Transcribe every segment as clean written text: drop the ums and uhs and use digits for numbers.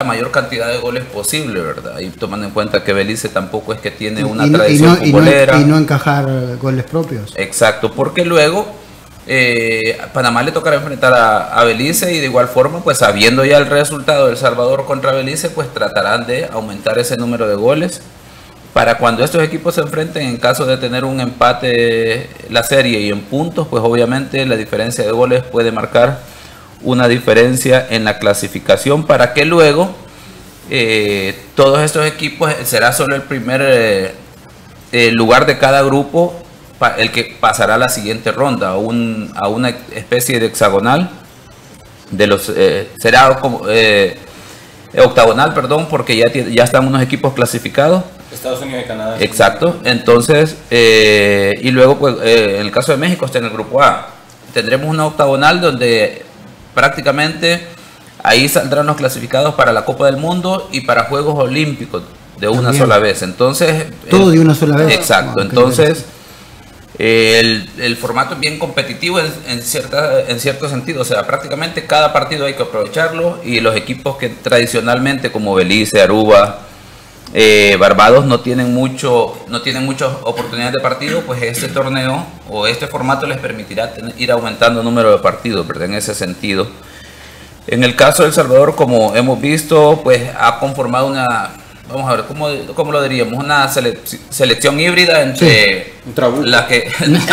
la mayor cantidad de goles posible, ¿verdad? Y tomando en cuenta que Belice tampoco es que tiene una tradición futbolera. Y no encajar goles propios. Exacto, porque luego Panamá le tocará enfrentar a Belice y de igual forma, pues sabiendo ya el resultado de El Salvador contra Belice, pues tratarán de aumentar ese número de goles para cuando estos equipos se enfrenten, en caso de tener un empate la serie y en puntos, pues obviamente la diferencia de goles puede marcar una diferencia en la clasificación para que luego todos estos equipos será solo el primer lugar de cada grupo el que pasará a la siguiente ronda a una especie de hexagonal de los será como octagonal, perdón, porque ya están unos equipos clasificados. Estados Unidos y Canadá. Exacto, entonces y luego pues en el caso de México está en el grupo A. Tendremos una octagonal donde prácticamente ahí saldrán los clasificados para la Copa del Mundo y para Juegos Olímpicos de una sola vez. Entonces todo de una sola vez. Exacto, entonces el formato es bien competitivo en cierto sentido, o sea, prácticamente cada partido hay que aprovecharlo y los equipos que tradicionalmente como Belice, Aruba, Barbados no tienen muchas oportunidades de partido, pues este torneo o este formato les permitirá ir aumentando el número de partidos, ¿verdad? En ese sentido. En el caso de El Salvador, como hemos visto, pues ha conformado vamos a ver, ¿cómo lo diríamos? Una selección híbrida entre la que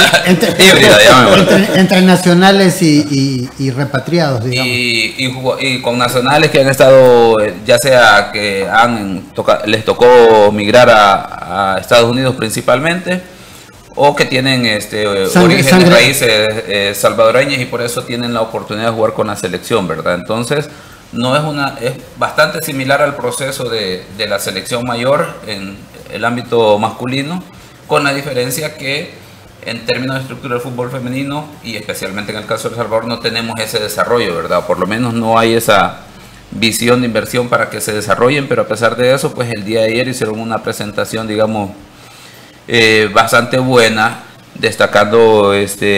entre nacionales y repatriados, digamos. Y con nacionales que han estado, ya sea que les tocó migrar a Estados Unidos principalmente, o que tienen orígenes, raíces salvadoreñas y por eso tienen la oportunidad de jugar con la selección, ¿verdad? Entonces es bastante similar al proceso de la selección mayor en el ámbito masculino, con la diferencia que en términos de estructura del fútbol femenino y especialmente en el caso de El Salvador no tenemos ese desarrollo, ¿verdad? Por lo menos no hay esa visión de inversión para que se desarrollen, pero a pesar de eso, pues el día de ayer hicieron una presentación, digamos, bastante buena, destacando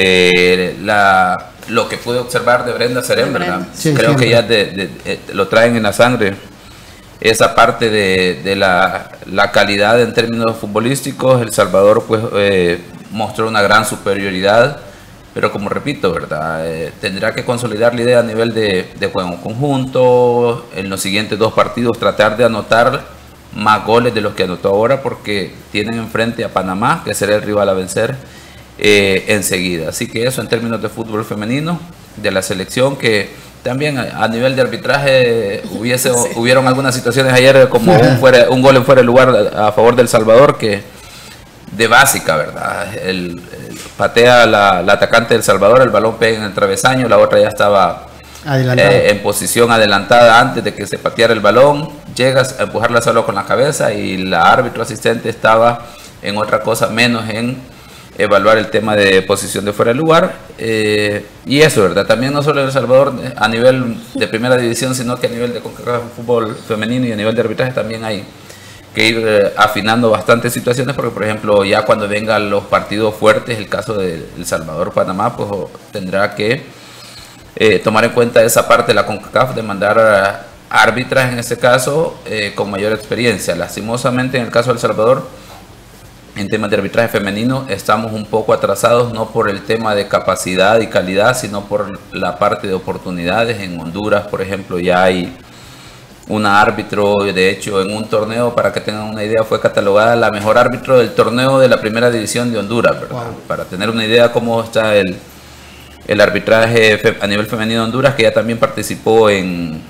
lo que pude observar de Brenda Serén, ¿verdad? Sí, creo que ya lo traen en la sangre, esa parte de la calidad en términos futbolísticos. El Salvador pues mostró una gran superioridad, pero como repito, ¿verdad? Tendrá que consolidar la idea a nivel de juego conjunto, en los siguientes 2 partidos tratar de anotar más goles de los que anotó ahora, porque tienen enfrente a Panamá, que será el rival a vencer enseguida. Así que eso en términos de fútbol femenino, de la selección, que también a nivel de arbitraje hubieron algunas situaciones ayer como un gol en fuera de lugar a favor del Salvador, que de básica, ¿verdad? Patea la atacante del Salvador, el balón pega en el travesaño, la otra ya estaba en posición adelantada antes de que se pateara el balón, llegas a empujarla solo con la cabeza y la árbitro asistente estaba en otra cosa menos en evaluar el tema de posición de fuera de lugar, y eso, ¿verdad? También no solo en El Salvador a nivel de primera división, sino que a nivel de fútbol femenino y a nivel de arbitraje también hay que ir afinando bastantes situaciones, porque por ejemplo ya cuando vengan los partidos fuertes, el caso de El Salvador-Panamá, pues tendrá que tomar en cuenta esa parte de la CONCACAF, de mandar árbitras en este caso con mayor experiencia. Lastimosamente en el caso de El Salvador, en temas de arbitraje femenino estamos un poco atrasados, no por el tema de capacidad y calidad, sino por la parte de oportunidades. En Honduras, por ejemplo, ya hay una árbitro, de hecho en un torneo, para que tengan una idea, fue catalogada la mejor árbitro del torneo de la primera división de Honduras, ¿verdad? Wow. Para tener una idea cómo está el arbitraje a nivel femenino de Honduras, que ya también participó en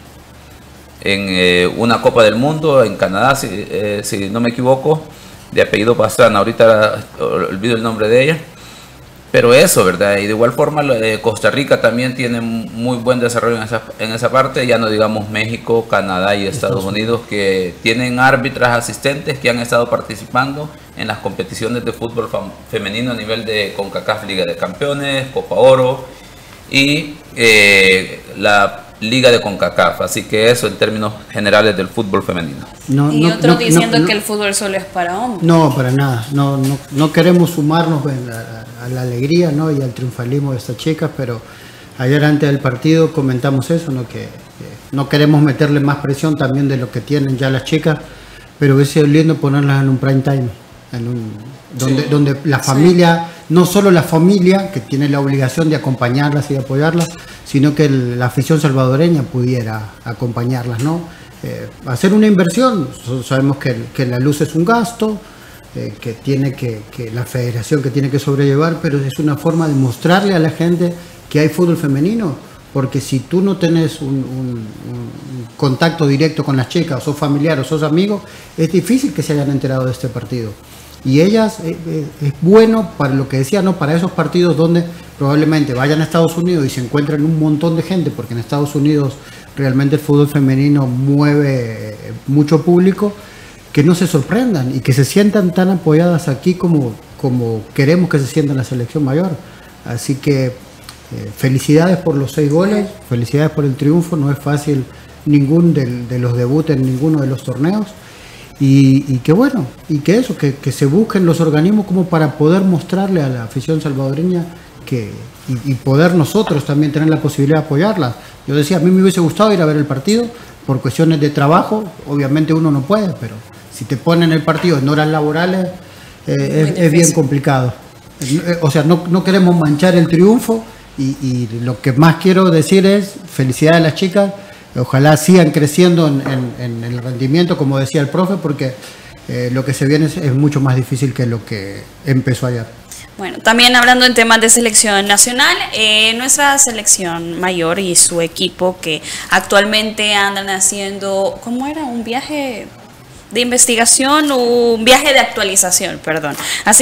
una Copa del Mundo en Canadá, si no me equivoco, de apellido Pastrana, ahorita olvido el nombre de ella, pero eso, ¿verdad? Y de igual forma Costa Rica también tiene muy buen desarrollo en esa parte, ya no digamos México, Canadá y Estados Unidos, que tienen árbitras asistentes que han estado participando en las competiciones de fútbol femenino a nivel de CONCACAF Liga de Campeones, Copa Oro y la Liga de CONCACAF, así que eso en términos generales del fútbol femenino. Y otros diciendo que el fútbol solo es para hombres. No, para nada, no queremos sumarnos a la alegría, ¿no? Y al triunfalismo de estas chicas, pero ayer antes del partido comentamos eso, ¿no? Que No queremos meterle más presión también de lo que tienen ya las chicas, pero hubiese sido lindo ponerlas en un prime time, donde la familia, no solo la familia que tiene la obligación de acompañarlas y de apoyarlas, sino que la afición salvadoreña pudiera acompañarlas, ¿no? Hacer una inversión, sabemos que la luz es un gasto, que la federación que tiene que sobrellevar, pero es una forma de mostrarle a la gente que hay fútbol femenino, porque si tú no tenés un contacto directo con las chicas, o sos familiar o sos amigo, es difícil que se hayan enterado de este partido. Y ellas, es bueno para lo que decía, ¿no? Para esos partidos donde probablemente vayan a Estados Unidos y se encuentren un montón de gente, porque en Estados Unidos realmente el fútbol femenino mueve mucho público, que no se sorprendan y que se sientan tan apoyadas aquí como queremos que se sienta la selección mayor. Así que felicidades por los 6 goles, felicidades por el triunfo. No es fácil ningún de los debuts en ninguno de los torneos. Y que bueno, y que eso, que se busquen los organismos como para poder mostrarle a la afición salvadoreña y poder nosotros también tener la posibilidad de apoyarla. Yo decía, a mí me hubiese gustado ir a ver el partido por cuestiones de trabajo, obviamente uno no puede, pero si te ponen el partido en horas laborales es bien complicado. O sea, no queremos manchar el triunfo y lo que más quiero decir es felicidades a las chicas. Ojalá sigan creciendo en el rendimiento, como decía el profe, porque lo que se viene es mucho más difícil que lo que empezó ayer. Bueno, también hablando en temas de selección nacional, nuestra selección mayor y su equipo que actualmente andan haciendo, ¿cómo era? Un viaje de investigación, un viaje de actualización, perdón. Así